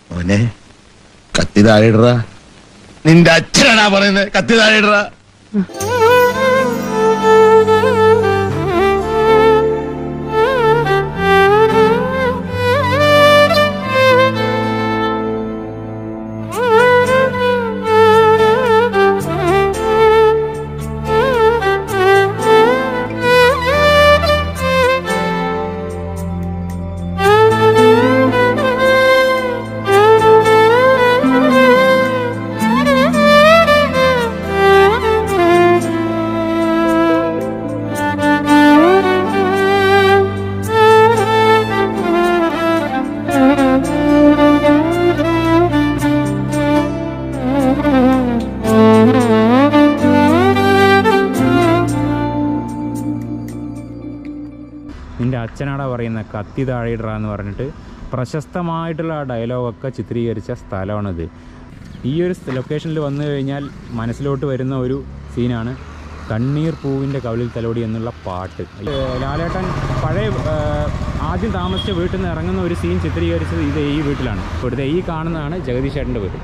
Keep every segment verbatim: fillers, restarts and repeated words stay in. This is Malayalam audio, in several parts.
മോനെ കത്തി താഴെയിടറാ. നിന്റെ അച്ഛനാണാ പറയുന്നത് കത്തി താഴെയിടറാ. നിൻ്റെ അച്ഛനാടാ പറയുന്ന കത്തി താഴെയിടറ എന്ന് പറഞ്ഞിട്ട് പ്രശസ്തമായിട്ടുള്ള ആ ഡയലോഗൊക്കെ ചിത്രീകരിച്ച സ്ഥലമാണിത്. ഈ ഒരു ലൊക്കേഷനിൽ വന്നു കഴിഞ്ഞാൽ മനസ്സിലോട്ട് വരുന്ന ഒരു സീനാണ് കണ്ണീർ പൂവിൻ്റെ കവിളിൽ തലോടി എന്നുള്ള പാട്ട്. ലാലേട്ടൻ പഴയ ആദ്യം താമസിച്ച വീട്ടിൽ നിന്ന് ഇറങ്ങുന്ന ഒരു സീൻ ചിത്രീകരിച്ചത് ഇത് ഈ വീട്ടിലാണ്. ഇവിടുത്തെ ഈ കാണുന്നതാണ് ജഗദീഷ് ചേട്ടൻ്റെ വീട്.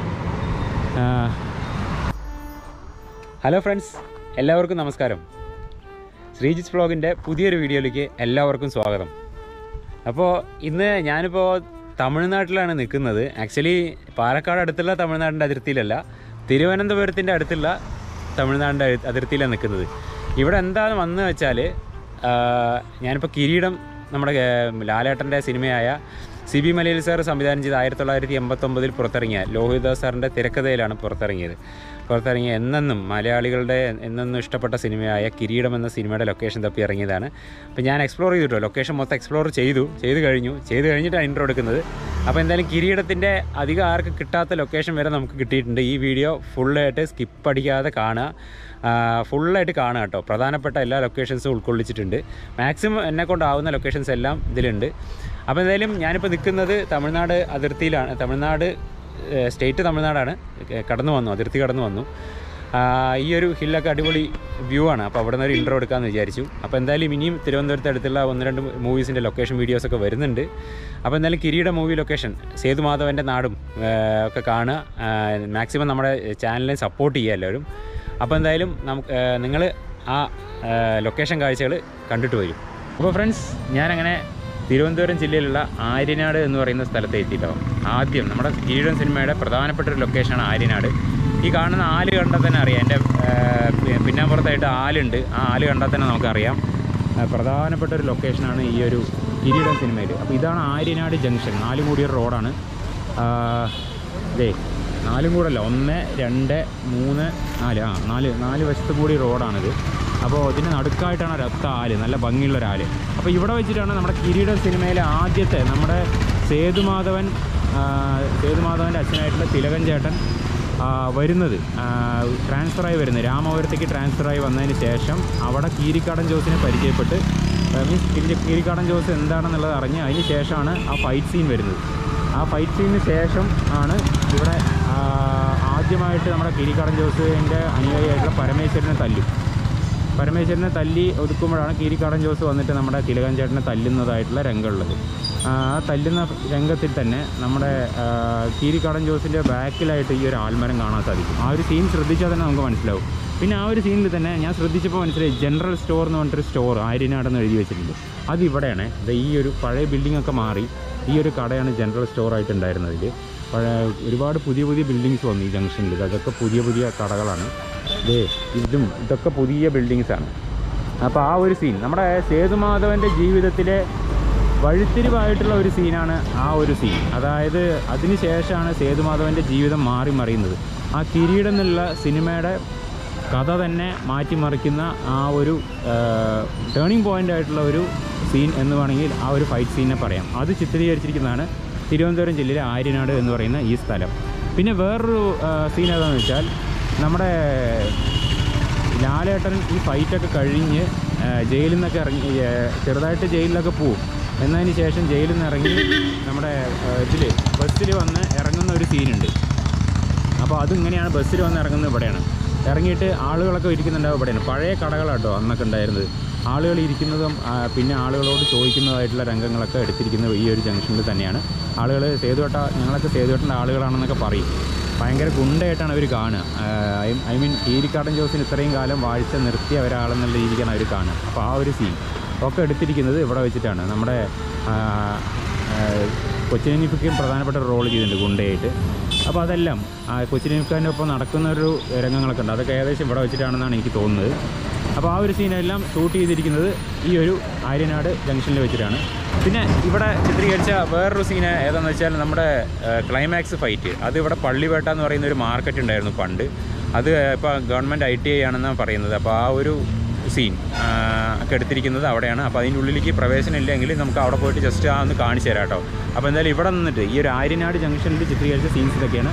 ഹലോ ഫ്രണ്ട്സ്, എല്ലാവർക്കും നമസ്കാരം. ശ്രീജിത്ത് വ്ളോഗിൻ്റെ പുതിയൊരു വീഡിയോയിലേക്ക് എല്ലാവർക്കും സ്വാഗതം. അപ്പോൾ ഇന്ന് ഞാനിപ്പോൾ തമിഴ്നാട്ടിലാണ് നിൽക്കുന്നത്. ആക്ച്വലി പാലക്കാട് അടുത്തുള്ള തമിഴ്നാടിൻ്റെ അതിർത്തിയിലല്ല, തിരുവനന്തപുരത്തിൻ്റെ അടുത്തുള്ള തമിഴ്നാടിൻ്റെ അതിർത്തിയിലാണ് നിൽക്കുന്നത്. ഇവിടെ എന്താണ് വന്നു വെച്ചാൽ, ഞാനിപ്പോൾ കിരീടം നമ്മുടെ ലാലേട്ടൻ്റെ സിനിമയായ സി ബി മലയിൽ സാർ സംവിധാനം ചെയ്ത് ആയിരത്തി തൊള്ളായിരത്തി എൺപത്തൊമ്പതിൽ പുറത്തിറങ്ങിയ ലോഹിതദാസ് സാറിൻ്റെ തിരക്കഥയിലാണ് പുറത്തിറങ്ങിയത് പുറത്തിറങ്ങിയ എന്നെന്നും മലയാളികളുടെ എന്നെന്നും ഇഷ്ടപ്പെട്ട സിനിമയായ കിരീടം എന്ന സിനിമയുടെ ലൊക്കേഷൻ തപ്പി ഇറങ്ങിയതാണ്. അപ്പോൾ ഞാൻ എക്സ്പ്ലോർ ചെയ്തിട്ടോ, ലൊക്കേഷൻ മൊത്തം എക്സ്പ്ലോർ ചെയ്തു ചെയ്ത് കഴിഞ്ഞു ചെയ്ത് കഴിഞ്ഞിട്ടാണ് ഇൻട്രോ എടുക്കുന്നത്. അപ്പോൾ എന്തായാലും കിരീടത്തിൻ്റെ അധികം ആർക്ക് കിട്ടാത്ത ലൊക്കേഷൻ വരെ നമുക്ക് കിട്ടിയിട്ടുണ്ട്. ഈ വീഡിയോ ഫുള്ളായിട്ട് സ്കിപ്പ് അടിക്കാതെ കാണുക, ഫുള്ളായിട്ട് കാണുക കേട്ടോ. പ്രധാനപ്പെട്ട എല്ലാ ലൊക്കേഷൻസും ഉൾക്കൊള്ളിച്ചിട്ടുണ്ട്. മാക്സിമം എന്നെ കൊണ്ടാവുന്ന ലൊക്കേഷൻസ് എല്ലാം ഇതിലുണ്ട്. അപ്പോൾ എന്തായാലും ഞാനിപ്പോൾ നിൽക്കുന്നത് തമിഴ്നാട് അതിർത്തിയിലാണ്. തമിഴ്നാട് സ്റ്റേറ്റ് തമിഴ്നാടാണ്. കടന്നു വന്നു, അതിർത്തി കടന്നു വന്നു. ഈ ഒരു ഹില്ലൊക്കെ അടിപൊളി വ്യൂ ആണ്. അപ്പോൾ അവിടെ നിന്ന് ഒരു ഇൻട്രോ എടുക്കാമെന്ന് വിചാരിച്ചു. അപ്പോൾ എന്തായാലും ഇനിയും തിരുവനന്തപുരത്ത് അടുത്തുള്ള ഒന്ന് രണ്ട് മൂവീസിൻ്റെ ലൊക്കേഷൻ വീഡിയോസൊക്കെ വരുന്നുണ്ട്. അപ്പോൾ എന്തായാലും കിരീട മൂവി ലൊക്കേഷൻ സേതുമാധവൻ്റെ നാടും ഒക്കെ കാണുക. മാക്സിമം നമ്മുടെ ചാനലിനെ സപ്പോർട്ട് ചെയ്യുക എല്ലാവരും. അപ്പോൾ എന്തായാലും നമുക്ക് നിങ്ങൾ ആ ലൊക്കേഷൻ കാഴ്ചകൾ കണ്ടിട്ട് വരും. അപ്പോൾ ഫ്രണ്ട്സ്, ഞാനങ്ങനെ തിരുവനന്തപുരം ജില്ലയിലുള്ള ആര്യനാട് എന്ന് പറയുന്ന സ്ഥലത്ത് എത്തിയിട്ടോ. ആദ്യം നമ്മുടെ കിരീടം സിനിമയുടെ പ്രധാനപ്പെട്ട ഒരു ലൊക്കേഷനാണ് ആര്യനാട്. ഈ കാണുന്ന ആല് കണ്ടാൽ തന്നെ അറിയാം, എൻ്റെ പിന്നാമ്പുറത്തായിട്ട് ആലുണ്ട്. ആ ആല് കണ്ടാൽ തന്നെ നമുക്കറിയാം പ്രധാനപ്പെട്ട ഒരു ലൊക്കേഷനാണ് ഈ ഒരു കിരീടം സിനിമയിൽ. അപ്പോൾ ഇതാണ് ആര്യനാട് ജംഗ്ഷൻ. നാലും കൂടിയൊരു റോഡാണ്. ഇതേ നാലും കൂടല്ല, ഒന്ന് രണ്ട് മൂന്ന് നാല് ആ നാല് നാല് വശത്തും കൂടി റോഡാണിത്. അപ്പോൾ ഇതിന് നടുക്കായിട്ടാണ് ഒരൊത്ത ആല്, നല്ല ഭംഗിയുള്ളൊരാല്. അപ്പോൾ ഇവിടെ വെച്ചിട്ടാണ് നമ്മുടെ കിരീടം സിനിമയിലെ ആദ്യത്തെ നമ്മുടെ സേതുമാധവൻ സേതുമാധവൻ്റെ അച്ഛനായിട്ടുള്ള തിലകൻ ചേട്ടൻ വരുന്നത്, ട്രാൻസ്ഫറായി വരുന്നത്. രാമപുരത്തേക്ക് ട്രാൻസ്ഫറായി വന്നതിന് ശേഷം അവിടെ കീരിക്കാടൻ ജോസിനെ പരിചയപ്പെട്ട്, മീൻസ് കീരിക്കാടൻ ജോസ് എന്താണെന്നുള്ളത് അറിഞ്ഞ് അതിന് ശേഷമാണ് ആ ഫൈറ്റ് സീൻ വരുന്നത്. ആ ഫൈറ്റ് സീനിന് ശേഷം ആണ് ഇവിടെ ആദ്യമായിട്ട് നമ്മുടെ കീരിക്കാടൻ ജോസിൻ്റെ അനുയായിയായിട്ടുള്ള പരമേശ്വരനെ തല്ലും പരമേശ്വരനെ തല്ലി ഒതുക്കുമ്പോഴാണ് കീരിക്കാടൻ ജോസ് വന്നിട്ട് നമ്മുടെ തിലകൻ ചേട്ടനെ തല്ലുന്നതായിട്ടുള്ള രംഗമുള്ളത്. ആ തല്ലുന്ന രംഗത്തിൽ തന്നെ നമ്മുടെ കീരിക്കാടൻ ജോസിൻ്റെ ബാക്കിലായിട്ട് ഈ ഒരു ആൽമരം കാണാൻ സാധിക്കും. ആ ഒരു സീൻ ശ്രദ്ധിച്ചാൽ തന്നെ നമുക്ക് മനസ്സിലാവും. പിന്നെ ആ ഒരു സീനിൽ തന്നെ ഞാൻ ശ്രദ്ധിച്ചപ്പോൾ മനസ്സിലായി, ജനറൽ സ്റ്റോർ എന്ന് പറഞ്ഞിട്ടൊരു സ്റ്റോർ ആര്യനാടെന്ന് എഴുതി വെച്ചിട്ടുണ്ട്. അത് ഇവിടെയാണ്. ഈ ഒരു പഴയ ബിൽഡിങ്ങൊക്കെ മാറി ഈ ഒരു കടയാണ് ജനറൽ സ്റ്റോറായിട്ടുണ്ടായിരുന്നതിൽ. പഴയ ഒരുപാട് പുതിയ പുതിയ ബിൽഡിങ്സ് വന്നു ഈ ജംഗ്ഷനിൽ. അതൊക്കെ പുതിയ പുതിയ കടകളാണ്. ഇതേ ഇതും ഇതൊക്കെ പുതിയ ബിൽഡിങ്സാണ്. അപ്പോൾ ആ ഒരു സീൻ നമ്മുടെ സേതുമാധവൻ്റെ ജീവിതത്തിലെ വഴിത്തിരിവായിട്ടുള്ള ഒരു സീനാണ് ആ ഒരു സീൻ. അതായത് അതിന് ശേഷമാണ് സേതുമാധവൻ്റെ ജീവിതം മാറി മറിയുന്നത്. ആ കിരീടം എന്നുള്ള സിനിമയുടെ കഥ തന്നെ മാറ്റിമറിക്കുന്ന ആ ഒരു ടേണിംഗ് പോയിൻ്റ് ആയിട്ടുള്ള ഒരു സീൻ എന്ന് വേണമെങ്കിൽ ആ ഒരു ഫൈറ്റ് സീനെ പറയാം. അത് ചിത്രീകരിച്ചിരിക്കുന്നതാണ് തിരുവനന്തപുരം ജില്ലയിലെ ആര്യനാട് എന്ന് പറയുന്ന ഈ സ്ഥലം. പിന്നെ വേറൊരു സീൻ ഏതാണെന്ന് വെച്ചാൽ, നമ്മുടെ ലാലേട്ടൻ ഈ ഫൈറ്റൊക്കെ കഴിഞ്ഞ് ജയിലിൽ നിന്നൊക്കെ ഇറങ്ങി, ചെറുതായിട്ട് ജയിലിലൊക്കെ പോവും. എന്നതിന് ശേഷം ജയിലിൽ നിന്ന് ഇറങ്ങി നമ്മുടെ ഇതിൽ ബസ്സിൽ വന്ന് ഇറങ്ങുന്ന ഒരു സീനുണ്ട്. അപ്പോൾ അതിങ്ങനെയാണ് ബസ്സിൽ വന്ന് ഇറങ്ങുന്നത്. ഇവിടെയാണ് ഇറങ്ങിയിട്ട് ആളുകളൊക്കെ ഇരിക്കുന്നുണ്ടാവും. ഇവിടെയാണ് പഴയ കടകളാട്ടോ അന്നൊക്കെ ഉണ്ടായിരുന്നത്. ആളുകൾ ഇരിക്കുന്നതും പിന്നെ ആളുകളോട് ചോദിക്കുന്നതായിട്ടുള്ള രംഗങ്ങളൊക്കെ എടുത്തിരിക്കുന്നത് ഈ ഒരു ജംഗ്ഷനിൽ തന്നെയാണ്. ആളുകൾ സേതുവേട്ട ഞങ്ങളൊക്കെ സേതുവേട്ടൻ്റെ ആളുകളാണെന്നൊക്കെ പറയും. ഭയങ്കര ഗുണ്ടയായിട്ടാണ് അവർ കാണുക. ഐ മീൻ കീരിക്കാടൻ ജോസിന് ഇത്രയും കാലം വാഴ്ച നിർത്തിയ ഒരാളെന്നുള്ള രീതിക്കാണ് അവർ കാണുക. അപ്പോൾ ആ ഒരു സീൻ ഒക്കെ എടുത്തിരിക്കുന്നത് ഇവിടെ വെച്ചിട്ടാണ്. നമ്മുടെ കൊച്ചിനിഫിക്കും പ്രധാനപ്പെട്ട ഒരു റോൾ ചെയ്തിട്ടുണ്ട് ഗുണ്ടയായിട്ട്. അപ്പോൾ അതെല്ലാം കൊച്ചിനിഫിക്കാൻ്റെ ഒപ്പം നടക്കുന്ന ഒരു രംഗങ്ങളൊക്കെ ഉണ്ട്. അതൊക്കെ ഏകദേശം ഇവിടെ വെച്ചിട്ടാണെന്നാണ് എനിക്ക് തോന്നുന്നത്. അപ്പോൾ ആ ഒരു സീനെല്ലാം ഷൂട്ട് ചെയ്തിരിക്കുന്നത് ഈ ഒരു ആര്യനാട് ജംഗ്ഷനിൽ വെച്ചിട്ടാണ്. പിന്നെ ഇവിടെ ചിത്രീകരിച്ച വേറൊരു സീന് ഏതാണെന്ന് വെച്ചാൽ നമ്മുടെ ക്ലൈമാക്സ് ഫൈറ്റ്. അത് ഇവിടെ പള്ളിവേട്ട എന്ന് പറയുന്ന ഒരു മാർക്കറ്റ് ഉണ്ടായിരുന്നു പണ്ട്. അത് ഇപ്പോൾ ഗവൺമെൻറ് ഐ ടി ഐ ആണെന്നാണ് പറയുന്നത്. അപ്പോൾ ആ ഒരു സീൻ ഒക്കെ എടുത്തിരിക്കുന്നത് അവിടെയാണ്. അപ്പോൾ അതിൻ്റെ ഉള്ളിലേക്ക് പ്രവേശനം ഇല്ലെങ്കിൽ നമുക്ക് അവിടെ പോയിട്ട് ജസ്റ്റ് ആ ഒന്ന് കാണിച്ചു തരാം കേട്ടോ. അപ്പോൾ എന്തായാലും ഇവിടെ നിന്നിട്ട് ഈ ഒരു ആര്യനാട് ജംഗ്ഷനിൽ ചിത്രീകരിച്ച സീൻസ് ഇതൊക്കെയാണ്.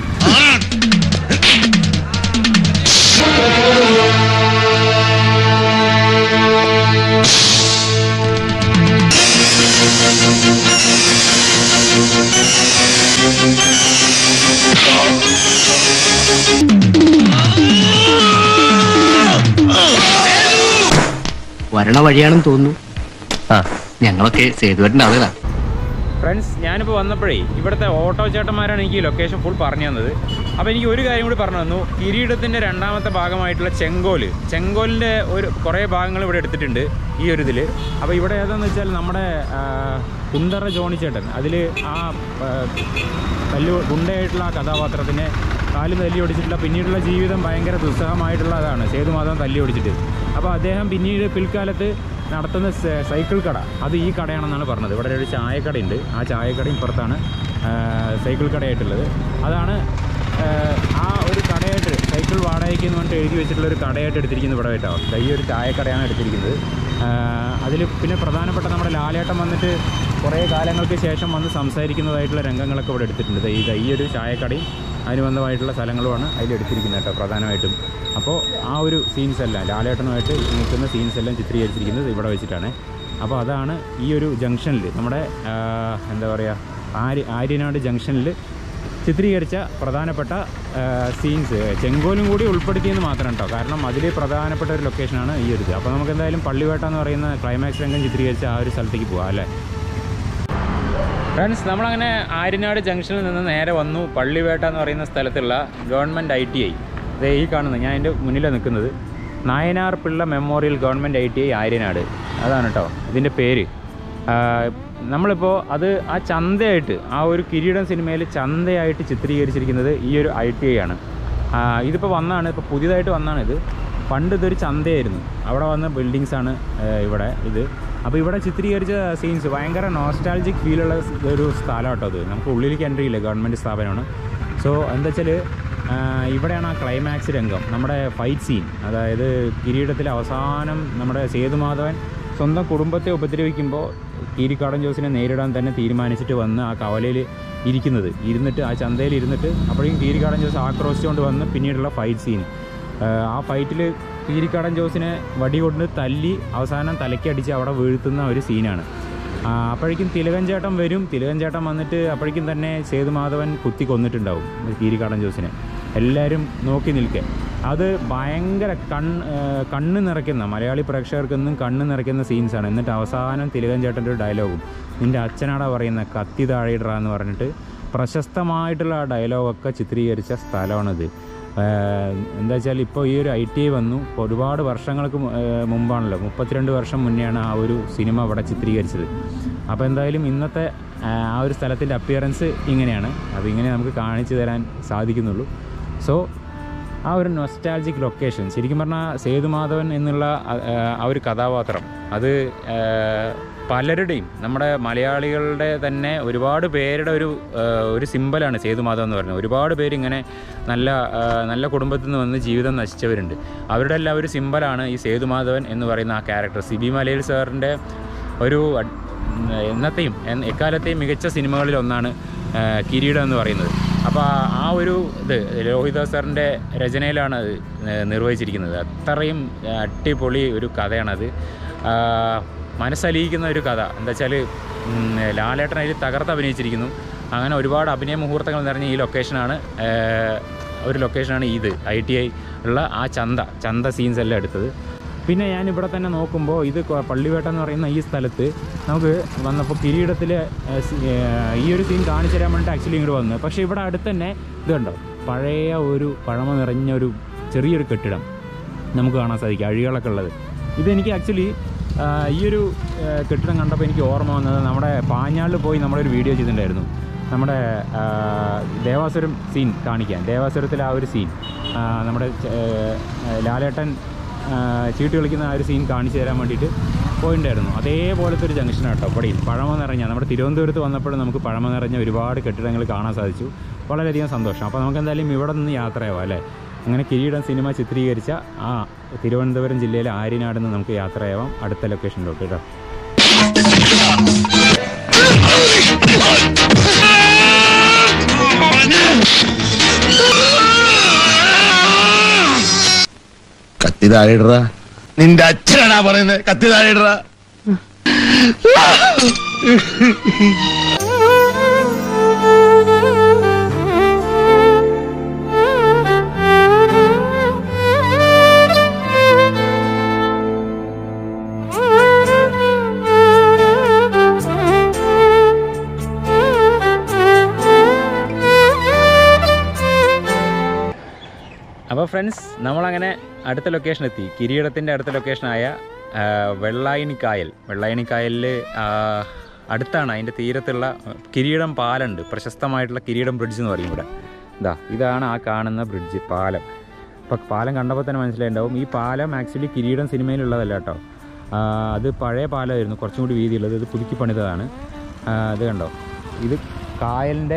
വരണ വഴിയാണെന്ന് തോന്നുന്നു. ആ ഞങ്ങളൊക്കെ സേതുവേട്ടൻ്റെ ആളുകളാണ്. ഫ്രണ്ട്സ്, ഞാനിപ്പോൾ വന്നപ്പോഴേ ഇവിടുത്തെ ഓട്ടോ ചേട്ടന്മാരാണ് എനിക്ക് ലൊക്കേഷൻ ഫുൾ പറഞ്ഞു തന്നത്. അപ്പോൾ എനിക്ക് ഒരു കാര്യം കൂടി പറഞ്ഞു തന്നു. കിരീടത്തിൻ്റെ രണ്ടാമത്തെ ഭാഗമായിട്ടുള്ള ചെങ്കോല് ചെങ്കോലിൻ്റെ ഒരു കുറേ ഭാഗങ്ങൾ ഇവിടെ എടുത്തിട്ടുണ്ട് ഈ ഒരു ഇതിൽ. അപ്പോൾ ഇവിടെ ഏതാണെന്ന് വെച്ചാൽ നമ്മുടെ കുണ്ടറ ജോണി ചേട്ടൻ അതിൽ ആ തല്ലു ഗുണ്ടയായിട്ടുള്ള ആ കഥാപാത്രത്തിനെ കാലും തല്ലി ഓടിച്ചിട്ടുള്ള പിന്നീടുള്ള ജീവിതം ഭയങ്കര ദുസ്സഹമായിട്ടുള്ളതാണ് സേതുമാധവൻ തല്ലി ഓടിച്ചിട്ട്. അപ്പോൾ അദ്ദേഹം പിന്നീട് പിൽക്കാലത്ത് നടത്തുന്ന സൈക്കിൾ കട അത് ഈ കടയാണെന്നാണ് പറഞ്ഞത്. ഇവിടെ ഒരു ചായക്കടയുണ്ട്. ആ ചായക്കട ഇപ്പുറത്താണ് സൈക്കിൾ കടയായിട്ടുള്ളത്. അതാണ് ആ ഒരു കടയായിട്ട് സൈക്കിൾ വാടകയ്ക്ക് എന്ന് പറഞ്ഞിട്ട് എഴുതി വെച്ചിട്ടുള്ള ഒരു കടയായിട്ട് എടുത്തിരിക്കുന്നത് ഇവിടെ കേട്ടോ. ഈ ഒരു ചായക്കടയാണ് എടുത്തിരിക്കുന്നത്. അതിൽ പിന്നെ പ്രധാനപ്പെട്ട നമ്മുടെ ലാലേട്ടൻ വന്നിട്ട് കുറേ കാലങ്ങൾക്ക് ശേഷം വന്ന് സംസാരിക്കുന്നതായിട്ടുള്ള രംഗങ്ങളൊക്കെ ഇവിടെ എടുത്തിട്ടുണ്ട്. ഈ ഈ ഒരു ചായക്കടയും അനുബന്ധമായിട്ടുള്ള സ്ഥലങ്ങളുമാണ് അതിലെടുത്തിരിക്കുന്നത് കേട്ടോ പ്രധാനമായിട്ടും. അപ്പോൾ ആ ഒരു സീൻസ് എല്ലാം ലാലേട്ടനുമായിട്ട് നിൽക്കുന്ന സീൻസ് എല്ലാം ചിത്രീകരിച്ചിരിക്കുന്നത് ഇവിടെ വെച്ചിട്ടാണ്. അപ്പോൾ അതാണ് ഈ ഒരു ജംഗ്ഷനിൽ നമ്മുടെ എന്താ പറയുക ആര്യ ആര്യനാട് ജംഗ്ഷനിൽ ചിത്രീകരിച്ച പ്രധാനപ്പെട്ട സീൻസ്. ചെങ്കോലും കൂടി ഉൾപ്പെടുത്തിയെന്ന് മാത്രം കേട്ടോ. കാരണം അതിൽ പ്രധാനപ്പെട്ട ഒരു ലൊക്കേഷനാണ് ഈ ഒരു ഇത്. അപ്പോൾ നമുക്ക് എന്തായാലും പള്ളിവേട്ട എന്ന് പറയുന്ന ക്ലൈമാക്സ് രംഗം ചിത്രീകരിച്ച ആ ഒരു സ്ഥലത്തേക്ക് പോകാം അല്ലേ. ഫ്രണ്ട്സ്, നമ്മളങ്ങനെ ആര്യനാട് ജംഗ്ഷനിൽ നിന്ന് നേരെ വന്നു പള്ളിവേട്ട എന്ന് പറയുന്ന സ്ഥലത്തുള്ള ഗവൺമെൻറ് ഐ ടി ഐ. ഇത് ഈ കാണുന്നത് ഞാൻ എൻ്റെ മുന്നിലാണ് നിൽക്കുന്നത്. Nayanar Pillai memorial government I T I Aryanad, അതാണ് കേട്ടോ ഇതിൻ്റെ പേര്. നമ്മളിപ്പോൾ അത് ആ ചന്തയായിട്ട് ആ ഒരു കിരീടം സിനിമയിൽ ചന്തയായിട്ട് ചിത്രീകരിച്ചിരിക്കുന്നത് ഈ ഒരു ഐ ടി ഐ ആണ്. ഇതിപ്പോൾ വന്നാണ്, ഇപ്പോൾ പുതിയതായിട്ട് വന്നാണ് ഇത്. പണ്ട് ഇതൊരു ചന്തയായിരുന്നു. അവിടെ വന്ന ബിൽഡിങ്സാണ് ഇവിടെ ഇത്. അപ്പോൾ ഇവിടെ ചിത്രീകരിച്ച സീൻസ് ഭയങ്കര നോസ്റ്റാൾജിക് ഫീലുള്ള ഒരു സ്ഥലം കേട്ടോ അത്. നമുക്ക് ഉള്ളിലേക്ക് എൻട്രി ഇല്ല, ഗവൺമെൻറ് സ്ഥാപനമാണ്. സോ എന്താ വെച്ചാൽ ഇവിടെയാണ് ആ ക്ലൈമാക്സ് രംഗം, നമ്മുടെ ഫൈറ്റ് സീൻ. അതായത് കിരീടത്തിലെ അവസാനം നമ്മുടെ സേതുമാധവൻ സ്വന്തം കുടുംബത്തെ ഉപദ്രവിക്കുമ്പോൾ കീരിക്കാടൻ ജോസിനെ നേരിടാൻ തന്നെ തീരുമാനിച്ചിട്ട് വന്ന് ആ കവലയിൽ ഇരിക്കുന്നത് ഇരുന്നിട്ട് ആ ചന്തയിൽ ഇരുന്നിട്ട് അപ്പോഴേക്കും കീരിക്കാടൻ ജോസ് ആക്രോശിച്ചുകൊണ്ട് വന്ന് പിന്നീടുള്ള ഫൈറ്റ് സീൻ. ആ ഫൈറ്റിൽ കീരിക്കാടൻ ജോസിനെ വടി കൊണ്ട് തല്ലി അവസാനം തലയ്ക്കടിച്ച് അവിടെ വീഴ്ത്തുന്ന ഒരു സീനാണ്. അപ്പോഴേക്കും തിലകൻ ചേട്ടൻ വരും. തിലകൻ ചേട്ടൻ വന്നിട്ട് അപ്പോഴേക്കും തന്നെ സേതുമാധവൻ കുത്തി കൊന്നിട്ടുണ്ടാവും കീരിക്കാടൻ ജോസിനെ. എല്ലാവരും നോക്കി നിൽക്കെ. അത് ഭയങ്കര കണ്ണ് കണ്ണ് നിറയ്ക്കുന്ന, മലയാളി പ്രേക്ഷകർക്കൊന്നും കണ്ണ് നിറയ്ക്കുന്ന സീൻസാണ്. എന്നിട്ട് അവസാനം തിലകൻ ചേട്ടൻ്റെ ഒരു ഡയലോഗും, നിൻ്റെ അച്ഛനാടാ പറയുന്ന കത്തി താഴെയിടറാ എന്ന് പറഞ്ഞിട്ട് പ്രശസ്തമായിട്ടുള്ള ആ ഡയലോഗൊക്കെ ചിത്രീകരിച്ച സ്ഥലമാണിത്. എന്താ വെച്ചാൽ ഇപ്പോൾ ഈ ഒരു ഐ ടി ഐ വന്നു ഒരുപാട് വർഷങ്ങൾക്ക് മുമ്പാണല്ലോ, മുപ്പത്തിരണ്ട് വർഷം മുന്നെയാണ് ആ ഒരു സിനിമ ഇവിടെ ചിത്രീകരിച്ചത്. അപ്പോൾ എന്തായാലും ഇന്നത്തെ ആ ഒരു സ്ഥലത്തിൻ്റെ അപ്പിയറൻസ് ഇങ്ങനെയാണ്. അപ്പോൾ ഇങ്ങനെ നമുക്ക് കാണിച്ചു തരാൻ സാധിക്കുന്നുള്ളൂ. സോ ആ ഒരു നൊസ്റ്റാൾജിക് ലൊക്കേഷൻ, ശരിക്കും പറഞ്ഞാൽ സേതുമാധവൻ എന്നുള്ള ആ ഒരു കഥാപാത്രം അത് പലരുടെയും, നമ്മുടെ മലയാളികളുടെ തന്നെ ഒരുപാട് പേരുടെ ഒരു ഒരു സിമ്പലാണ് സേതുമാധവൻ എന്ന് പറയുന്നത്. ഒരുപാട് പേര് ഇങ്ങനെ നല്ല നല്ല കുടുംബത്തിൽ നിന്ന് വന്ന് ജീവിതം നശിച്ചവരുണ്ട്. അവരുടെ എല്ലാം ഒരു സിമ്പലാണ് ഈ സേതുമാധവൻ എന്ന് പറയുന്ന ആ ക്യാരക്ടർ. സിബി മലയിൽ സാറിൻ്റെ ഒരു എന്നത്തെയും എക്കാലത്തെയും മികച്ച സിനിമകളിലൊന്നാണ് കിരീടം എന്ന് പറയുന്നത്. അപ്പോൾ ആ ഒരു ഇത് രോഹിത് സാറിൻ്റെ രചനയിലാണ് അത് നിർവഹിച്ചിരിക്കുന്നത്. അത്രയും അടിപൊളി ഒരു കഥയാണത്. മനസ്സലിയിക്കുന്ന ഒരു കഥ. എന്താ വെച്ചാൽ ലാലേട്ടൻ അതിൽ തകർത്ത് അഭിനയിച്ചിരിക്കുന്നു. അങ്ങനെ ഒരുപാട് അഭിനയ മുഹൂർത്തങ്ങൾ നിറഞ്ഞ ഈ ലൊക്കേഷനാണ് ഒരു ലൊക്കേഷനാണ് ഇത് ഐ ടി ഐ ഉള്ള ആ ചന്ത ചന്ത സീൻസ് എല്ലാം എടുത്തത്. പിന്നെ ഞാൻ ഇവിടെ തന്നെ നോക്കുമ്പോൾ ഇത് പള്ളിവേട്ട എന്ന് പറയുന്ന ഈ സ്ഥലത്ത് നമുക്ക് വന്നപ്പോൾ കിരീടത്തിൽ ഈ ഒരു സീൻ കാണിച്ചു തരാൻ വേണ്ടിയിട്ട് ആക്ച്വലി ഇങ്ങോട്ട് വന്നത്. പക്ഷേ ഇവിടെ അടുത്ത് തന്നെ ഇത് കണ്ടോ, പഴയ ഒരു പഴമ നിറഞ്ഞ ഒരു ചെറിയൊരു കെട്ടിടം നമുക്ക് കാണാൻ സാധിക്കും, അഴികളൊക്കെ ഉള്ളത്. ഇതെനിക്ക് ആക്ച്വലി ഈ ഒരു കെട്ടിടം കണ്ടപ്പോൾ എനിക്ക് ഓർമ്മ വന്നത് നമ്മുടെ പാഞ്ഞാളിൽ പോയി നമ്മളൊരു വീഡിയോ ചെയ്തിട്ടുണ്ടായിരുന്നു, നമ്മുടെ ദേവാസുരം സീൻ കാണിക്കാൻ. ദേവാസുരത്തിൽ ആ ഒരു സീൻ നമ്മുടെ ലാലേട്ടൻ ചീട്ട് കളിക്കുന്ന ആ ഒരു സീൻ കാണിച്ചു തരാൻ വേണ്ടിയിട്ട് പോയിട്ടുണ്ടായിരുന്നു. അതേപോലത്തെ ഒരു ജംഗ്ഷനാണ് കേട്ടോ ഇവിടെയും. പഴമ നിറഞ്ഞ നമ്മുടെ തിരുവനന്തപുരത്ത് വന്നപ്പോഴും നമുക്ക് പഴമ നിറഞ്ഞ ഒരുപാട് കെട്ടിടങ്ങൾ കാണാൻ സാധിച്ചു. വളരെയധികം സന്തോഷം. അപ്പോൾ നമുക്ക് എന്തായാലും ഇവിടെ നിന്ന് യാത്രയാവാം അല്ലേ. അങ്ങനെ കിരീടം സിനിമ ചിത്രീകരിച്ച ആ തിരുവനന്തപുരം ജില്ലയിലെ ആര്യനാട് നിന്ന് നമുക്ക് യാത്രയാവാം അടുത്ത ലൊക്കേഷനിലോട്ട് കേട്ടോ. കത്തി താഴെയിട. നിന്റെ അച്ഛനാടാ പറയുന്നത് കത്തി താഴെയിട. അപ്പോൾ ഫ്രണ്ട്സ്, നമ്മളങ്ങനെ അടുത്ത ലൊക്കേഷൻ എത്തി. കിരീടത്തിൻ്റെ അടുത്ത ലൊക്കേഷനായ വെള്ളായണിക്കായൽ. വെള്ളായണിക്കായലിൽ അടുത്താണ്, അതിൻ്റെ തീരത്തുള്ള കിരീടം പാലമുണ്ട്, പ്രശസ്തമായിട്ടുള്ള കിരീടം ബ്രിഡ്ജ് എന്ന് പറയും ഇവിടെ. ഇതാ ഇതാണ് ആ കാണുന്ന ബ്രിഡ്ജ്, പാലം. അപ്പോൾ പാലം കണ്ടപ്പോൾ തന്നെ മനസ്സിലായിട്ടുണ്ടാവും ഈ പാലം ആക്ച്വലി കിരീടം സിനിമയിലുള്ളതല്ല കേട്ടോ. അത് പഴയ പാലമായിരുന്നു, കുറച്ചും കൂടി വീതിയുള്ളത്. ഇത് പുതുക്കി പണിതതാണ്. ഇത് കണ്ടോ, ഇത് കായലിൻ്റെ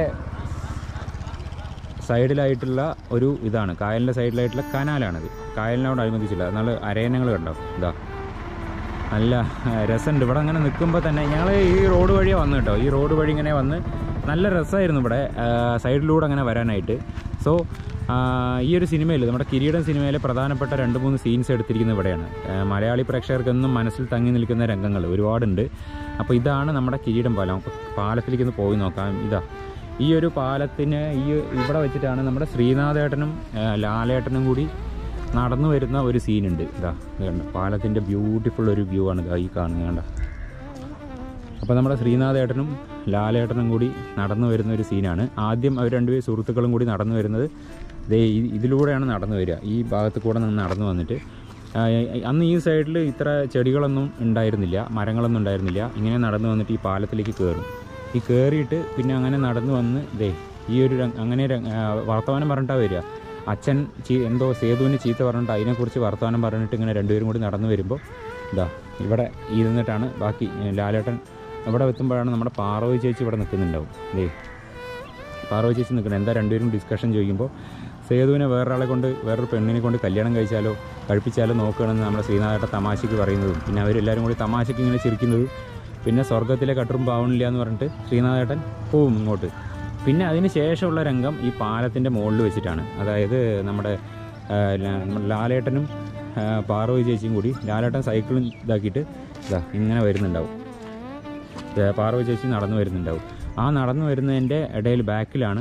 സൈഡിലായിട്ടുള്ള ഒരു ഇതാണ്, കായലിൻ്റെ സൈഡിലായിട്ടുള്ള കനാലാണിത്. കായലിനോട് അനുബന്ധിച്ചില്ല. എന്നാൽ അരയന്നങ്ങൾ കണ്ടോ, ഇതാ നല്ല രസമുണ്ട്. ഇവിടെ അങ്ങനെ നിൽക്കുമ്പോൾ തന്നെ ഞങ്ങൾ ഈ റോഡ് വഴിയാണ് വന്നു കേട്ടോ. ഈ റോഡ് വഴി ഇങ്ങനെ വന്ന് നല്ല രസമായിരുന്നു ഇവിടെ സൈഡിലൂടെ അങ്ങനെ വരാനായിട്ട്. സോ ഈ ഒരു സിനിമയിൽ, നമ്മുടെ കിരീടം സിനിമയിലെ പ്രധാനപ്പെട്ട രണ്ട് മൂന്ന് സീൻസ് എടുത്തിരിക്കുന്നത് ഇവിടെയാണ്. മലയാളി പ്രേക്ഷകർക്കൊന്നും മനസ്സിൽ തങ്ങി നിൽക്കുന്ന രംഗങ്ങൾ ഒരുപാടുണ്ട്. അപ്പോൾ ഇതാണ് നമ്മുടെ കിരീടം പാലം. പാലത്തിലേക്ക് ഒന്ന് പോയി നോക്കാം. ഇതാ ഈ ഒരു പാലത്തിന് ഈ ഇവിടെ വെച്ചിട്ടാണ് നമ്മുടെ ശ്രീനാഥേട്ടനും ലാലേട്ടനും കൂടി നടന്നു വരുന്ന ഒരു സീനുണ്ട്. ഇതാ ഇത് കണ്ട, പാലത്തിൻ്റെ ബ്യൂട്ടിഫുൾ ഒരു വ്യൂ ആണ് ഇതാ ഈ കാണുന്നത് കണ്ട. അപ്പോൾ നമ്മുടെ ശ്രീനാഥേട്ടനും ലാലേട്ടനും കൂടി നടന്നു വരുന്ന ഒരു സീനാണ്. ആദ്യം അവർ രണ്ടുപേരും സുഹൃത്തുക്കളും കൂടി നടന്നു വരുന്നത് ദേ ഇതിലൂടെയാണ് നടന്നു വരിക. ഈ ഭാഗത്ത് കൂടെ നിന്ന് നടന്നു വന്നിട്ട്, അന്ന് ഈ സൈഡിൽ ഇത്ര ചെടികളൊന്നും ഉണ്ടായിരുന്നില്ല, മരങ്ങളൊന്നും ഉണ്ടായിരുന്നില്ല. ഇങ്ങനെ നടന്നു വന്നിട്ട് ഈ പാലത്തിലേക്ക് കയറും. ഈ കയറിയിട്ട് പിന്നെ അങ്ങനെ നടന്നു വന്ന് ദേ ഈ ഒരു അങ്ങനെ വർത്തമാനം പറഞ്ഞിട്ടാണ് വരിക. അച്ഛൻ ചീ എന്തോ സേതുവിന് ചീത്ത പറഞ്ഞിട്ട് അതിനെക്കുറിച്ച് വർത്തമാനം പറഞ്ഞിട്ട് ഇങ്ങനെ രണ്ടുപേരും കൂടി നടന്നു വരുമ്പോൾ ഇതാ ഇവിടെ ഇരുന്നിട്ടാണ് ബാക്കി ലാലേട്ടൻ ഇവിടെ എത്തുമ്പോഴാണ് നമ്മുടെ പാർവതി ചേച്ചി ഇവിടെ നിൽക്കുന്നുണ്ടാവും. ദേ പാർവതി ചേച്ചി നിൽക്കണം. എന്താ രണ്ടുപേരും ഡിസ്കഷൻ ചോദിക്കുമ്പോൾ സേതുവിനെ വേറൊരാളെ കൊണ്ട് വേറൊരു പെണ്ണിനെ കൊണ്ട് കല്യാണം കഴിച്ചാലോ കഴിപ്പിച്ചാലോ നോക്കുകയാണെന്ന് നമ്മുടെ ശ്രീനാഥേട്ടൻ തമാശയ്ക്ക് പറയുന്നതും പിന്നെ അവരെല്ലാവരും കൂടി തമാശയ്ക്ക് ഇങ്ങനെ ചിരിക്കുന്നതും, പിന്നെ സ്വർഗത്തിലെ കട്ടറും പാവണില്ല എന്ന് പറഞ്ഞിട്ട് ശ്രീനാഥേട്ടൻ പോവും ഇങ്ങോട്ട്. പിന്നെ അതിന് ശേഷമുള്ള രംഗം ഈ പാലത്തിൻ്റെ മുകളിൽ വെച്ചിട്ടാണ്. അതായത് നമ്മുടെ ലാലേട്ടനും പാർവതി ചേച്ചിയും കൂടി, ലാലേട്ടൻ സൈക്കിളും ഇതാക്കിയിട്ട് ഇതാ ഇങ്ങനെ വരുന്നുണ്ടാവും. പാർവതി ചേച്ചി നടന്നു വരുന്നുണ്ടാവും. ആ നടന്നു വരുന്നതിൻ്റെ ഇടയിൽ ബാക്കിലാണ്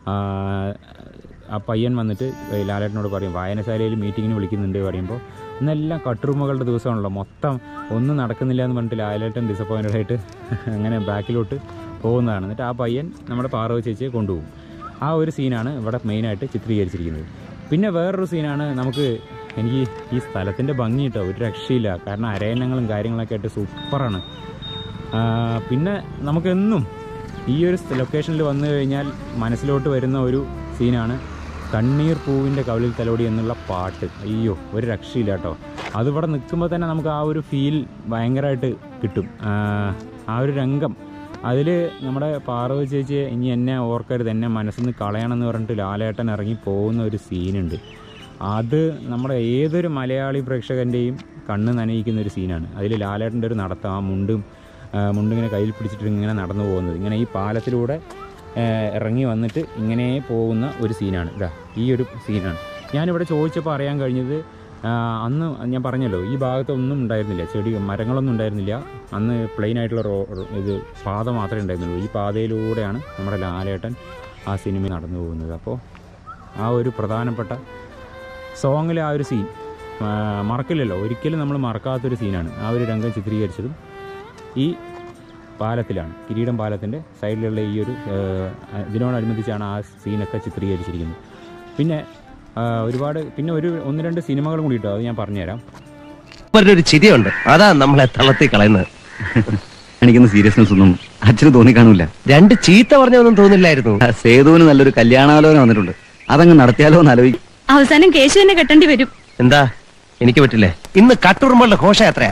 ആ പയ്യൻ വന്നിട്ട് ലാലേട്ടനോട് പറയും, വായനശാലയിൽ മീറ്റിങ്ങിന് വിളിക്കുന്നുണ്ട് പറയുമ്പോൾ, ഇന്നെല്ലാം കട്ടുറുമകളുടെ ദിവസമാണല്ലോ, മൊത്തം ഒന്നും നടക്കുന്നില്ല എന്ന് പറഞ്ഞിട്ട് ലാലേട്ടൻ ഡിസപ്പോയിൻറ്റഡ് ആയിട്ട് അങ്ങനെ ബാക്കിലോട്ട് പോകുന്നതാണ്. എന്നിട്ട് ആ പയ്യൻ നമ്മുടെ പാർവതി ചേച്ചിയെ കൊണ്ടുപോകും. ആ ഒരു സീനാണ് ഇവിടെ മെയിനായിട്ട് ചിത്രീകരിച്ചിരിക്കുന്നത്. പിന്നെ വേറൊരു സീനാണ്, നമുക്ക് എനിക്ക് ഈ സ്ഥലത്തിൻ്റെ ഭംഗി കേട്ടോ ഒരു രക്ഷയില്ല. കാരണം അരയന്നങ്ങളും കാര്യങ്ങളൊക്കെ ആയിട്ട് സൂപ്പറാണ്. പിന്നെ നമുക്കെന്നും ഈ ഒരു ലൊക്കേഷനിൽ വന്നു കഴിഞ്ഞാൽ മനസ്സിലോട്ട് വരുന്ന ഒരു സീനാണ് കണ്ണീർ പൂവിൻ്റെ കവിളിൽ തലോടി എന്നുള്ള പാട്ട്. അയ്യോ ഒരു രക്ഷയില്ല കേട്ടോ. അതിവിടെ നിൽക്കുമ്പോൾ തന്നെ നമുക്ക് ആ ഒരു ഫീൽ ഭയങ്കരമായിട്ട് കിട്ടും. ആ ഒരു രംഗം അതിൽ നമ്മുടെ പാർവതി ചേച്ചിയെ ഇനി എന്നെ ഓർക്കരുത്, എന്നെ മനസ്സിൽ നിന്ന് കളയണമെന്ന് പറഞ്ഞിട്ട് ലാലേട്ടൻ ഇറങ്ങി പോകുന്ന ഒരു സീനുണ്ട്. അത് നമ്മുടെ ഏതൊരു മലയാളി പ്രേക്ഷകൻ്റെയും കണ്ണ് നനയിക്കുന്ന ഒരു സീനാണ്. അതിൽ ലാലേട്ടൻ്റെ ഒരു നടത്തം, ആ മുണ്ടും മുണ്ടിങ്ങനെ കയ്യിൽ പിടിച്ചിട്ട് ഇങ്ങനെ നടന്നു പോകുന്നത്, ഇങ്ങനെ ഈ പാലത്തിലൂടെ ഇറങ്ങി വന്നിട്ട് ഇങ്ങനെ പോകുന്ന ഒരു സീനാണ്. ഇതാ ഈ ഒരു സീനാണ്. ഞാനിവിടെ ചോദിച്ചപ്പോൾ അറിയാൻ കഴിഞ്ഞത്, അന്ന് ഞാൻ പറഞ്ഞല്ലോ ഈ ഭാഗത്തൊന്നും ഉണ്ടായിരുന്നില്ല, ചെടി മരങ്ങളൊന്നും ഉണ്ടായിരുന്നില്ല. അന്ന് പ്ലെയിൻ ആയിട്ടുള്ള റോ ഇത് പാത മാത്രമേ ഉണ്ടായിരുന്നുള്ളൂ. ഈ പാതയിലൂടെയാണ് നമ്മുടെ ലാലേട്ടൻ ആ സിനിമ നടന്നു പോകുന്നത്. അപ്പോൾ ആ ഒരു പ്രധാനപ്പെട്ട സോങ്ങിലെ ആ ഒരു സീൻ മറക്കില്ലല്ലോ, ഒരിക്കലും നമ്മൾ മറക്കാത്തൊരു സീനാണ്. ആ ഒരു രംഗം ചിത്രീകരിച്ചതും ഈ പാലത്തിലാണ്, കിരീടം പാലത്തിൻ്റെ സൈഡിലുള്ള ഈ ഒരു ഇതിനോടനുബന്ധിച്ചാണ് ആ സീനൊക്കെ ചിത്രീകരിച്ചിരിക്കുന്നത്. പിന്നെ ഒരുപാട് പിന്നെ ഒരു ഒന്ന് രണ്ട് സിനിമകളും കൂടി കിട്ടും, അത് ഞാൻ പറഞ്ഞുതരാം. ഒരു ചിരിയുണ്ട്, അതാ നമ്മളെ തളർത്തി കളയുന്നത്. എനിക്കൊന്നും സീരിയസ്നെസ് ഒന്നും അച്ഛന് തോന്നിക്കാണൂല. രണ്ട് ചീത്ത പറഞ്ഞൊന്നും തോന്നില്ലായിരുന്നു. സേതുവിന് നല്ലൊരു കല്യാണാലോചന വന്നിട്ടുണ്ട്, അതങ്ങ് നടത്തിയാലോ എന്ന് ആലോചിക്കും. അവസാനം കേശുവിനെ കെട്ടേണ്ടി വരും. എന്താ, എനിക്ക് പറ്റില്ലേ? ഇന്ന് കട്ടുറുമ്പളുടെ ഘോഷ എത്രയാ?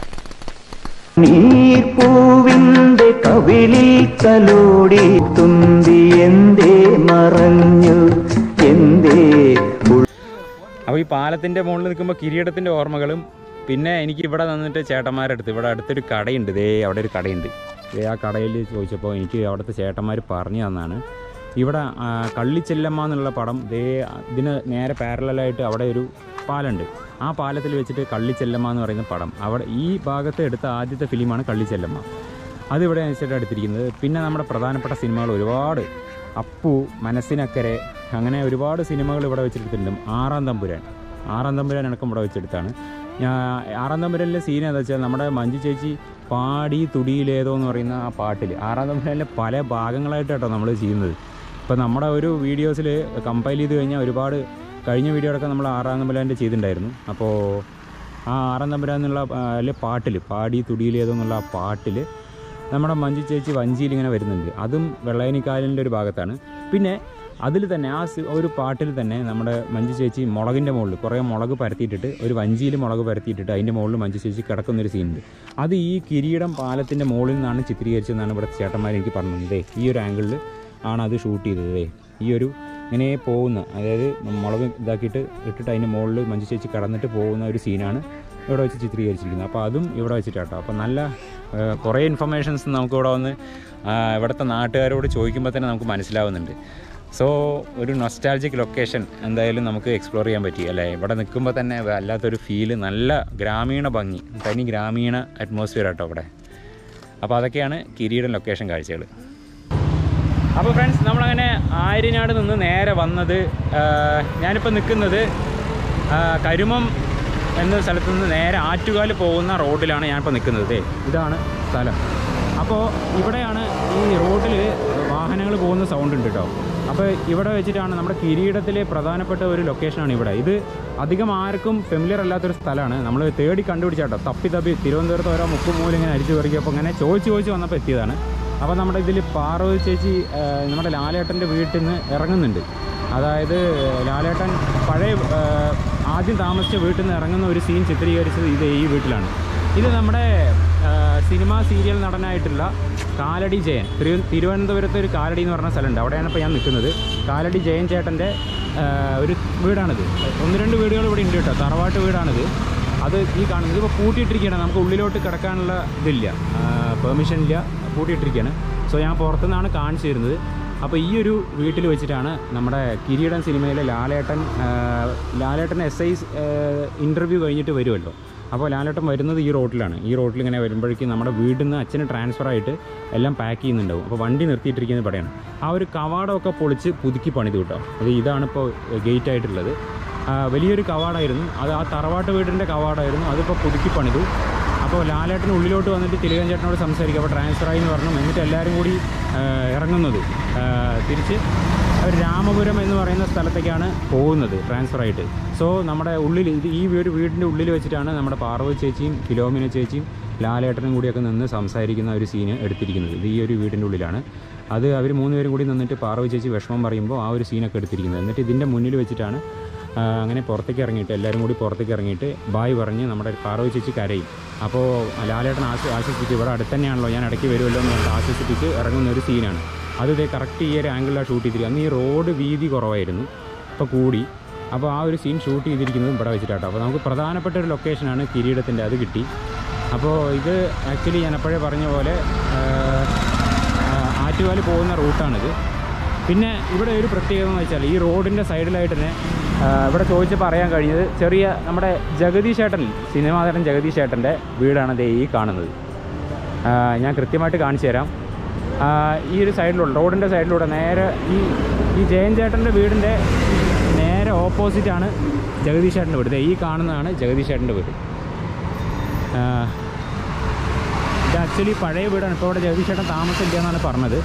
നീർപ്പൂവിന്റെ കവിളിൽ തലോടി തുമ്പി എന്തേ മറഞ്ഞു എന്തേ. അപ്പോൾ ഈ പാലത്തിൻ്റെ മുകളിൽ നിൽക്കുമ്പോൾ കിരീടത്തിൻ്റെ ഓർമ്മകളും, പിന്നെ എനിക്ക് ഇവിടെ നിന്നിട്ട് ചേട്ടന്മാരുടെ അടുത്ത്, ഇവിടെ അടുത്തൊരു കടയുണ്ട്, ദേ അവിടെ ഒരു കടയുണ്ട്. ദേ ആ കടയിൽ ചോദിച്ചപ്പോൾ എനിക്ക് അവിടുത്തെ ചേട്ടന്മാർ പറഞ്ഞു തന്നാണ്, ഇവിടെ കള്ളിച്ചെല്ലമ്മ എന്നുള്ള പടം ദേ ഇതിന് നേരെ പാരലായിട്ട് അവിടെ ഒരു പാലമുണ്ട്. ആ പാലത്തിൽ വെച്ചിട്ട് കള്ളിച്ചെല്ലമ്മ എന്ന് പറയുന്ന പടം അവിടെ ഈ ഭാഗത്ത് എടുത്ത ആദ്യത്തെ ഫിലിമാണ് കള്ളിച്ചെല്ലമ്മ. അതിവിടെ വെച്ചിട്ട് എടുത്തിരിക്കുന്നത്. പിന്നെ നമ്മുടെ പ്രധാനപ്പെട്ട സിനിമകൾ ഒരുപാട്, അപ്പു, മനസ്സിനക്കരെ, അങ്ങനെ ഒരുപാട് സിനിമകൾ ഇവിടെ വെച്ചെടുത്തിട്ടുണ്ട്. ആറാം തമ്പുരാൻ ആറാം തമ്പുരാൻ അടക്കം ഇവിടെ വെച്ചെടുത്താണ്. ഞാൻ ആറാം തമ്പുരാനിലെ സീൻ എന്താ വെച്ചാൽ നമ്മുടെ മഞ്ജു ചേച്ചി പാടി തുടിയിലേതോ എന്ന് പറയുന്ന ആ പാട്ടിൽ ആറാം തമ്പുരാനിലെ പല ഭാഗങ്ങളായിട്ടാട്ടോ നമ്മൾ ചെയ്യുന്നത്. ഇപ്പോൾ നമ്മുടെ ഒരു വീഡിയോസിൽ കമ്പൈൽ ചെയ്ത് കഴിഞ്ഞാൽ ഒരുപാട് കഴിഞ്ഞ വീഡിയോ അടക്കം നമ്മൾ ആറാം തമ്പുരാൻ്റെ ചെയ്തിട്ടുണ്ടായിരുന്നു. അപ്പോൾ ആ ആറാം തമ്പുരാൻ എന്നുള്ള അല്ലെ പാട്ടിൽ പാടി തുടിയിലേതോ എന്നുള്ള ആ പാട്ടിൽ നമ്മുടെ മഞ്ജു ചേച്ചി വഞ്ചിയിൽ ഇങ്ങനെ വരുന്നുണ്ട്. അതും വെള്ളയനിക്കാലിൻ്റെ ഒരു ഭാഗത്താണ്. പിന്നെ അതിൽ തന്നെ ആ ഒരു പാട്ടിൽ തന്നെ നമ്മുടെ മഞ്ജു ചേച്ചി മുളകിൻ്റെ മുകളിൽ കുറേ മുളക് പരത്തിയിട്ടിട്ട് ഒരു വഞ്ചിയിൽ മുളക് പരത്തിയിട്ടിട്ട് അതിൻ്റെ മുകളിൽ മഞ്ജു ചേച്ചി കിടക്കുന്നൊരു സീനുണ്ട്. അത് ഈ കിരീടം പാലത്തിൻ്റെ മുകളിൽ നിന്നാണ് ചിത്രീകരിച്ചതെന്നാണ് ഇവിടെ ചേട്ടന്മാർ എനിക്ക് പറഞ്ഞത്. ഈ ഒരു ആംഗിളിൽ ആണ് അത് ഷൂട്ട് ചെയ്തത്. ഈ ഒരു ഇങ്ങനെ പോകുന്ന, അതായത് മുളക് ഇതാക്കിയിട്ട് ഇട്ടിട്ട് അതിൻ്റെ മുകളിൽ മഞ്ജു ചേച്ചി കടന്നിട്ട് പോകുന്ന ഒരു സീനാണ് ഇവിടെ വെച്ച് ചിത്രീകരിച്ചിരിക്കുന്നത്. അപ്പോൾ അതും ഇവിടെ വെച്ചിട്ടാട്ടോ. അപ്പോൾ നല്ല കുറേ ഇൻഫർമേഷൻസ് നമുക്കിവിടെ വന്ന് ഇവിടുത്തെ നാട്ടുകാരോട് ചോദിക്കുമ്പോൾ തന്നെ നമുക്ക് മനസ്സിലാവുന്നുണ്ട്. സോ ഒരു നൊസ്റ്റാൾജിക് ലൊക്കേഷൻ എന്തായാലും നമുക്ക് എക്സ്പ്ലോർ ചെയ്യാൻ പറ്റി അല്ലേ. ഇവിടെ നിൽക്കുമ്പോൾ തന്നെ വല്ലാത്തൊരു ഫീല്, നല്ല ഗ്രാമീണ ഭംഗി, തനി ഗ്രാമീണ അറ്റ്മോസ്ഫിയർ ആട്ടോ ഇവിടെ. അപ്പോൾ അതൊക്കെയാണ് കിരീടം ലൊക്കേഷൻ കാഴ്ചകൾ. അപ്പോൾ ഫ്രണ്ട്സ്, നമ്മളങ്ങനെ ആര്യനാട് നിന്ന് നേരെ വന്നത്, ഞാനിപ്പോൾ നിൽക്കുന്നത് കരുമം എന്ന സ്ഥലത്ത് നിന്ന് നേരെ ആറ്റുകാൽ പോകുന്ന റോഡിലാണ് ഞാനിപ്പോൾ നിൽക്കുന്നത്. ഇതാണ് സ്ഥലം. അപ്പോൾ ഇവിടെയാണ് ഈ റോഡിൽ വാഹനങ്ങൾ പോകുന്ന സൗണ്ട് ഉണ്ട് കേട്ടോ. അപ്പോൾ ഇവിടെ വെച്ചിട്ടാണ് നമ്മുടെ കിരീടത്തിലെ പ്രധാനപ്പെട്ട ഒരു ലൊക്കേഷനാണ് ഇവിടെ. ഇത് അധികം ആർക്കും ഫെമിലിയർ അല്ലാത്തൊരു സ്ഥലമാണ്. നമ്മൾ തേടി കണ്ടുപിടിച്ചാട്ടോ, തപ്പി തപ്പി തിരുവനന്തപുരത്ത് ഓരോ മുക്കും മൂലം ഇങ്ങനെ അരിച്ചു പറിക്കുമ്പോൾ അങ്ങനെ ചോദിച്ച് ചോദിച്ച് വന്നപ്പോൾ എത്തിയതാണ്. അപ്പോൾ നമ്മുടെ ഇതിൽ പാർവതി ചേച്ചി നമ്മുടെ ലാലേട്ടൻ്റെ വീട്ടിൽ നിന്ന് ഇറങ്ങുന്നുണ്ട്. അതായത് ലാലേട്ടൻ പഴയ ആദ്യം താമസിച്ച വീട്ടിൽ നിന്ന് ഇറങ്ങുന്ന ഒരു സീൻ ചിത്രീകരിച്ചത് ഇത് ഈ വീട്ടിലാണ്. ഇത് നമ്മുടെ സിനിമ സീരിയൽ നടനായിട്ടുള്ള കാലടി ജയൻ, തിരു തിരുവനന്തപുരത്ത് ഒരു കാലടി എന്ന് പറഞ്ഞ സ്ഥലമുണ്ട്, അവിടെയാണ് ഇപ്പോൾ ഞാൻ നിൽക്കുന്നത്. കാലടി ജയൻ ചേട്ടൻ്റെ ഒരു വീടാണിത്. ഒന്ന് രണ്ട് വീടുകൾ ഇവിടെ ഉണ്ട് കേട്ടോ, തറവാട്ട് വീടാണിത്. അത് ഈ കാണുന്നത് ഇതിപ്പോൾ പൂട്ടിയിട്ടിരിക്കുകയാണ്, നമുക്ക് ഉള്ളിലോട്ട് കിടക്കാനുള്ള ഇതില്ല, പെർമിഷൻ ഇല്ല, പൂട്ടിയിട്ടിരിക്കുകയാണ്. സോ ഞാൻ പുറത്തുനിന്നാണ് കാണിച്ചു തരുന്നത്. അപ്പോൾ ഈ ഒരു വീട്ടിൽ വെച്ചിട്ടാണ് നമ്മുടെ കിരീടം സിനിമയിലെ Lalettan Lalettan S I interview കഴിഞ്ഞിട്ട് വരുമല്ലോ. അപ്പോൾ ലാലേട്ടൻ വരുന്നത് ഈ റോഡിലാണ്. ഈ റോഡിൽ ഇങ്ങനെ വരുമ്പോഴേക്കും നമ്മുടെ വീട്ടിൽ നിന്ന് അച്ഛന് ട്രാൻസ്ഫർ ആയിട്ട് എല്ലാം പാക്ക് ചെയ്യുന്നുണ്ടാവും. അപ്പോൾ വണ്ടി നിർത്തിയിട്ടിരിക്കുന്നത് ഇവിടെയാണ്. ആ ഒരു കവാടമൊക്കെ പൊളിച്ച് പുതുക്കി പണിത് കിട്ടാം. അത് ഇതാണിപ്പോൾ ഗേറ്റ് ആയിട്ടുള്ളത്. വലിയൊരു കവാടമായിരുന്നു അത്, ആ തറവാട്ട് വീടിൻ്റെ കവാടമായിരുന്നു. അതിപ്പോൾ പുതുക്കി പണിതു. അപ്പോൾ ലാലേട്ടൻ ഉള്ളിലോട്ട് വന്നിട്ട് തിലകൻ ചേട്ടനോട് സംസാരിക്കും. അപ്പോൾ ട്രാൻസ്ഫറായി എന്ന് പറഞ്ഞു. എന്നിട്ട് എല്ലാവരും കൂടി ഇറങ്ങുന്നത് തിരിച്ച് അവർ രാമപുരം എന്ന് പറയുന്ന സ്ഥലത്തേക്കാണ് പോകുന്നത് ട്രാൻസ്ഫറായിട്ട്. സോ നമ്മുടെ ഉള്ളിൽ ഇത് ഈ ഒരു വീടിൻ്റെ ഉള്ളിൽ വെച്ചിട്ടാണ് നമ്മുടെ പാർവതി ചേച്ചിയും ഫിലോമിന ചേച്ചിയും ലാലേട്ടനും കൂടിയൊക്കെ നിന്ന് സംസാരിക്കുന്ന ഒരു സീന് എടുത്തിരിക്കുന്നത്. ഇത് ഈ ഒരു വീടിൻ്റെ ഉള്ളിലാണ്. അത് അവർ മൂന്നുപേരും കൂടി നിന്നിട്ട് പാർവതി ചേച്ചി വിഷമം പറയുമ്പോൾ ആ ഒരു സീനൊക്കെ എടുത്തിരിക്കുന്നത്. എന്നിട്ട് ഇതിൻ്റെ മുന്നിൽ വെച്ചിട്ടാണ് അങ്ങനെ പുറത്തേക്ക് ഇറങ്ങിയിട്ട് എല്ലാവരും കൂടി പുറത്തേക്ക് ഇറങ്ങിയിട്ട് ബായ് പറഞ്ഞ് നമ്മുടെ പാർവതി ചേച്ചി കരയും. അപ്പോൾ ലാലേട്ടൻ ആശ ആശ്വസിപ്പിച്ച് ഇവിടെ അടുത്ത് തന്നെയാണല്ലോ, ഞാൻ ഇടയ്ക്ക് വരുമല്ലോ എന്ന് പറഞ്ഞിട്ട് ആശ്വസിപ്പിച്ച് ഇറങ്ങുന്ന ഒരു സീനാണ്. അത് ഇതേ കറക്റ്റ് ഈ ഒരു ആംഗിളിലാണ് ഷൂട്ട് ചെയ്തിരിക്കുക. അന്ന് ഈ റോഡ് വീതി കുറവായിരുന്നു, ഇപ്പോൾ കൂടി. അപ്പോൾ ആ ഒരു സീൻ ഷൂട്ട് ചെയ്തിരിക്കുന്നതും ഇവിടെ വെച്ചിട്ടാട്ടോ. അപ്പോൾ നമുക്ക് പ്രധാനപ്പെട്ട ഒരു ലൊക്കേഷനാണ് കിരീടത്തിൻ്റെ, അത് കിട്ടി. അപ്പോൾ ഇത് ആക്ച്വലി ഞാൻ അപ്പോഴേ പറഞ്ഞ പോലെ ആറ്റുകാൽ പോകുന്ന റൂട്ടാണിത്. പിന്നെ ഇവിടെ ഒരു പ്രത്യേകത എന്ന് വെച്ചാൽ ഈ റോഡിൻ്റെ സൈഡിലായിട്ട് തന്നെ ഇവിടെ ചോദിച്ചപ്പോൾ അറിയാൻ കഴിഞ്ഞത് ചെറിയ നമ്മുടെ ജഗദീഷ് ചേട്ടൻ, സിനിമാ നടൻ ജഗദീഷ് ചേട്ടൻ്റെ വീടാണ് ദേ ഈ കാണുന്നത്. ഞാൻ കൃത്യമായിട്ട് കാണിച്ചു തരാം. ഈ ഒരു സൈഡിലുള്ള റോഡിൻ്റെ സൈഡിലൂടെ നേരെ ഈ ഈ ജയൻ ചേട്ടൻ്റെ വീടിൻ്റെ നേരെ നേരെ ഓപ്പോസിറ്റാണ് ജഗദീഷ് ചേട്ടൻ്റെ വീട്. ഈ കാണുന്നതാണ് ജഗദീഷ് ചേട്ടൻ്റെ വീട്. ഇത് ആക്ച്വലി പഴയ വീടാണ്. ഇപ്പോൾ ഇവിടെ ജഗദീഷ് ചേട്ടൻ താമസമില്ല എന്നാണ് പറഞ്ഞത്.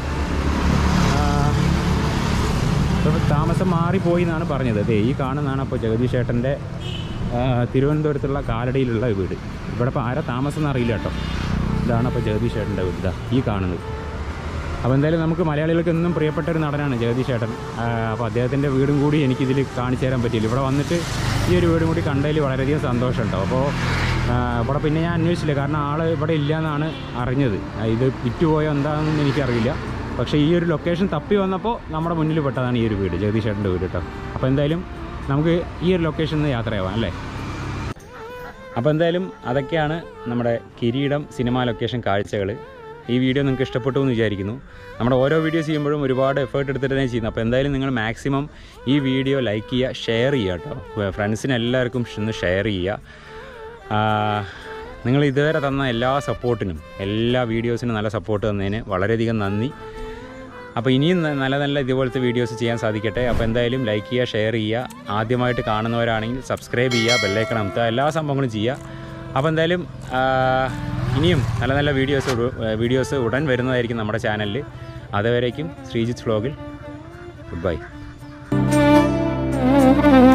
ഇപ്പോൾ താമസം മാറിപ്പോയി എന്നാണ് പറഞ്ഞത്. അതെ, ഈ കാണുന്നതാണ് അപ്പോൾ ജഗദീഷ് ചേട്ടൻ്റെ തിരുവനന്തപുരത്തുള്ള കാലടിയിലുള്ള വീട്. ഇവിടെ ഇപ്പോൾ ആരാ താമസം എന്നറിയില്ല കേട്ടോ. ഇതാണ് അപ്പോൾ ജഗദീഷ് ചേട്ടൻ്റെ വീട്, ഇതാ ഈ കാണുന്നത്. അപ്പോൾ എന്തായാലും നമുക്ക് മലയാളികൾക്ക് എന്നും പ്രിയപ്പെട്ട ഒരു നടനാണ് ജഗദീഷ് ചേട്ടൻ. അപ്പോൾ അദ്ദേഹത്തിൻ്റെ വീടും കൂടി എനിക്കിതിൽ കാണിച്ചു തരാൻ പറ്റിയില്ല. ഇവിടെ വന്നിട്ട് ഈ ഒരു വീടും കൂടി കണ്ടതിൽ വളരെയധികം സന്തോഷമുണ്ടോ. അപ്പോൾ ഇവിടെ പിന്നെ ഞാൻ അന്വേഷിച്ചില്ല, കാരണം ആൾ ഇവിടെ ഇല്ല എന്നാണ് അറിഞ്ഞത്. ഇത് വിറ്റുപോയോ എന്താണെന്ന് എനിക്കറിയില്ല. പക്ഷേ ഈ ഒരു ലൊക്കേഷൻ തപ്പി വന്നപ്പോൾ നമ്മുടെ മുന്നിൽ പെട്ടതാണ് ഈ ഒരു വീട്, ജഗദീഷ് ചേട്ടൻ്റെ വീട് കേട്ടോ. അപ്പോൾ എന്തായാലും നമുക്ക് ഈ ഒരു ലൊക്കേഷനിൽ നിന്ന് യാത്രയാവാം അല്ലേ. അപ്പോൾ എന്തായാലും അതൊക്കെയാണ് നമ്മുടെ കിരീടം സിനിമ ലൊക്കേഷൻ കാഴ്ചകൾ. ഈ വീഡിയോ നിങ്ങൾക്ക് ഇഷ്ടപ്പെട്ടു എന്ന് വിചാരിക്കുന്നു. നമ്മുടെ ഓരോ വീഡിയോസ് ചെയ്യുമ്പോഴും ഒരുപാട് എഫേർട്ട് എടുത്തിട്ട് തന്നെ ചെയ്യുന്നത്. അപ്പോൾ എന്തായാലും നിങ്ങൾ മാക്സിമം ഈ വീഡിയോ ലൈക്ക് ചെയ്യുക, ഷെയർ ചെയ്യുക കേട്ടോ. ഫ്രണ്ട്സിന് എല്ലാവർക്കും ഒന്ന് ഷെയർ ചെയ്യുക. നിങ്ങൾ ഇതുവരെ തന്ന എല്ലാ സപ്പോർട്ടിനും, എല്ലാ വീഡിയോസിനും നല്ല സപ്പോർട്ട് തന്നതിന് വളരെയധികം നന്ദി. അപ്പോൾ ഇനിയും നല്ല നല്ല ഇതുപോലത്തെ വീഡിയോസ് ചെയ്യാൻ സാധിക്കട്ടെ. അപ്പോൾ എന്തായാലും ലൈക്ക് ചെയ്യുക, ഷെയർ ചെയ്യുക. ആദ്യമായിട്ട് കാണുന്നവരാണെങ്കിൽ സബ്സ്ക്രൈബ് ചെയ്യുക, ബെല്ലൈക്കൺ അമർത്തുക, എല്ലാ സംഭവങ്ങളും ചെയ്യുക. അപ്പോൾ എന്തായാലും ഇനിയും നല്ല നല്ല വീഡിയോസ് വീഡിയോസ് ഉടൻ വരുന്നതായിരിക്കും നമ്മുടെ ചാനലിൽ. അതുവരേക്കും ശ്രീജിത്ത് വ്ലോഗിൽ ഗുഡ് ബൈ.